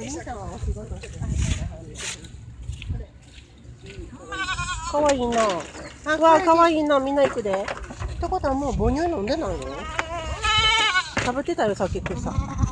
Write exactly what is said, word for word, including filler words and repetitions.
かわいいな。うわ、かわいいな。みんな行くで。ってことはもう母乳飲んでないの？食べてたよ、さっき草。